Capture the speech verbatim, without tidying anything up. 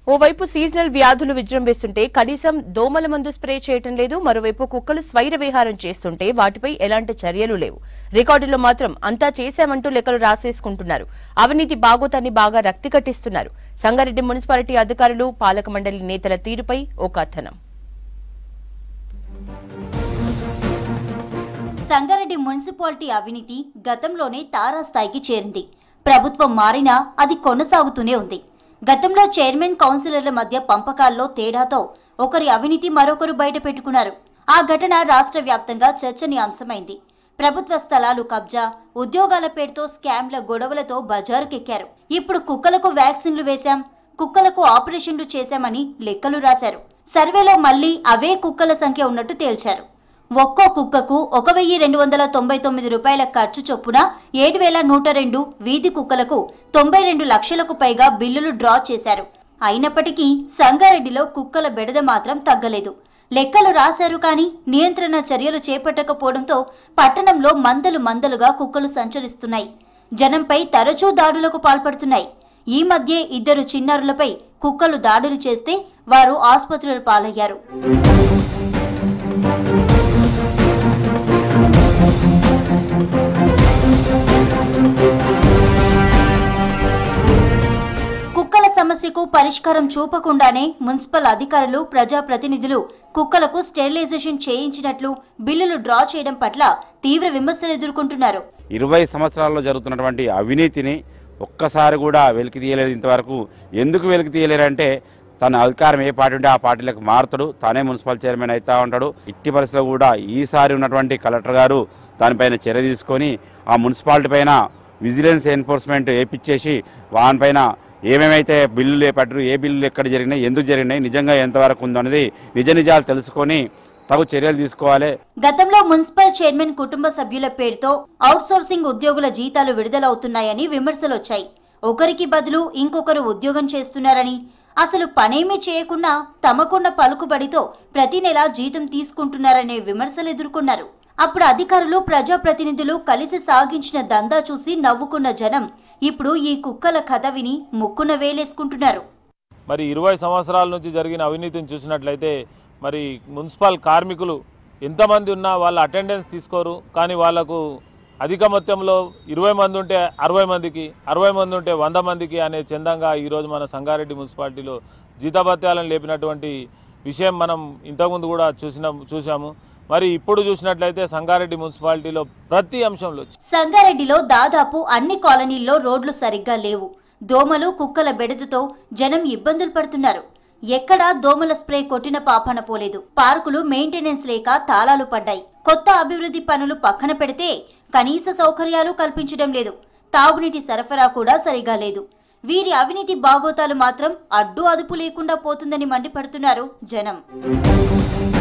ఓవైపు సీజనల్ వ్యాధులు విజృంభిస్తుంటే కనీసం దోమల మందు స్ప్రే చేయటం లేదు. మరోవైపు కుక్కలు స్వైర విహారం చేస్తుంటే వాటిపై ఎలాంటి చర్యలు లేవు. రికార్డుల్లో మాత్రం అంతా చేశామంటూ లెక్కలు రాసేసుకుంటున్నారు. అవినీతి బాగోతాన్ని బాగా రక్తి కట్టిస్తున్నారు. సంగారెడ్డి మున్సిపాలిటీ అధికారులు, పాలక మండలి నేతల తీరుపై ఓ కథనం. సంగారెడ్డి మున్సిపాలిటీ అవినీతి గతంలోనే తారాస్థాయికి చేరింది. ప్రభుత్వం మారినా అది కొనసాగుతూనే ఉంది. గతంలో చైర్మన్, కౌన్సిలర్ల మధ్య పంపకాల్లో తేడాతో ఒకరి అవినీతి మరొకరు బయట పెట్టుకున్నారు. ఆ ఘటన రాష్ట్ర వ్యాప్తంగా చర్చనీయాంశమైంది. ప్రభుత్వ స్థలాలు కబ్జా, ఉద్యోగాల పేరుతో స్కామ్ల గొడవలతో బజారుకెక్కారు. ఇప్పుడు కుక్కలకు వ్యాక్సిన్లు వేశాం, కుక్కలకు ఆపరేషన్లు చేశామని లెక్కలు రాశారు. సర్వేలో మళ్లీ అవే కుక్కల సంఖ్య ఉన్నట్టు తేల్చారు. ఒక్కో కుక్కకు ఒక వెయ్యి రెండు వందల తొంభై తొమ్మిది రూపాయల ఖర్చు చొప్పున ఏడు వేల నూట రెండు వీధి కుక్కలకు తొంభై రెండు లక్షలకు పైగా బిల్లులు డ్రా చేశారు. అయినప్పటికీ సంగారెడ్డిలో కుక్కల బెడద మాత్రం తగ్గలేదు. లెక్కలు రాశారు కానీ నియంత్రణ చర్యలు చేపట్టకపోవడంతో పట్టణంలో మందలు మందలుగా కుక్కలు సంచరిస్తున్నాయి. జనంపై తరచూ దాడులకు పాల్పడుతున్నాయి. ఈ మధ్య ఇద్దరు చిన్నారులపై కుక్కలు దాడులు చేస్తే వారు ఆసుపత్రుల పాలయ్యారు. కుక్కల సమస్యకు పరిష్కారం చూపకుండానే మున్సిపల్ అధికారులు, ప్రజాప్రతినిధులు కుక్కలకు స్టెరిలైజేషన్ చేయించినట్లు బిల్లులు డ్రా చేయడం పట్ల తీవ్ర విమర్శలు ఎదుర్కొంటున్నారు. ఇరవై సంవత్సరాల్లో జరుగుతున్నటువంటి అవినీతిని ఒక్కసారి కూడా వెలికి తీయలేదు. ఇంతవరకు ఎందుకు వెలికి తీయలేరంటే తన అధికారం ఏ పార్టీ ఉంటే ఆ పార్టీలకు మారుతాడు, తానే మున్సిపల్ చైర్మన్ అవుతా ఉంటాడు. ఇట్టి పరిస్థితిలో కూడా ఈసారి ఉన్నటువంటి కలెక్టర్ గారు దానిపైన చర్య తీసుకొని ఆ మున్సిపాలిటీ పైన విజిలెన్స్ ఎన్ఫోర్స్మెంట్ వేయించేసి వానిపైన ఏమేమైతే బిల్లులు ఏపట్టారు, ఏ బిల్లులు ఎక్కడ జరిగినాయి, ఎందుకు జరిగినాయి, నిజంగా ఎంతవరకు ఉందో అనేది నిజ నిజాలు తెలుసుకొని తగు చర్యలు తీసుకోవాలి. గతంలో మున్సిపల్ చైర్మన్ కుటుంబ సభ్యుల పేరుతో అవుట్సోర్సింగ్ ఉద్యోగుల జీతాలు విడుదలవుతున్నాయని విమర్శలు వచ్చాయి. ఒకరికి బదులు ఇంకొకరు ఉద్యోగం చేస్తున్నారని, అసలు పనేమీ చేయకుండా తమకున్న పలుకుబడితో ప్రతి నెల జీతం తీసుకుంటున్నారనే విమర్శలు ఎదుర్కొన్నారు. అప్పుడు అధికారులు, ప్రజాప్రతినిధులు కలిసి సాగించిన దందా చూసి నవ్వుకున్న జనం ఇప్పుడు ఈ కుక్కల కథ విని ముక్కున వేలేసుకుంటున్నారు. మరి ఇరవై సంవత్సరాల నుంచి జరిగిన అవినీతిని చూసినట్లయితే మరి మున్సిపల్ కార్మికులు ఎంతమంది ఉన్నా వాళ్ళ అటెండెన్స్ తీసుకోరు. కానీ వాళ్లకు అధిక మొత్తంలో ఇరవై మంది ఉంటే అరవై మందికి, అరవై మంది ఉంటే వంద మందికి అనే చందంగా ఈరోజు మన సంగారెడ్డి మున్సిపాలిటీలో జీతభత్యాలను లేపినటువంటి విషయం మనం ఇంతకుముందు కూడా చూసిన చూసాము. మరి ఇప్పుడు చూసినట్లయితే సంగారెడ్డి మున్సిపాలిటీలో ప్రతి అంశంలో సంగారెడ్డిలో దాదాపు అన్ని కాలనీల్లో రోడ్లు సరిగ్గా లేవు. దోమలు, కుక్కల బెడదతో జనం ఇబ్బందులు పడుతున్నారు. ఎక్కడా దోమల స్ప్రే కొట్టిన పాపన పోలేదు. పార్కులు మెయింటెనెన్స్ లేక తాళాలు పడ్డాయి. కొత్త అభివృద్ధి పనులు పక్కన పెడితే కనీస సౌకర్యాలు కల్పించడం లేదు. తాగునీటి సరఫరా కూడా సరిగా లేదు. వీరి అవినీతి బాగోతాలు మాత్రం అడ్డు అదుపు లేకుండా పోతుందని మండిపడుతున్నారు జనం.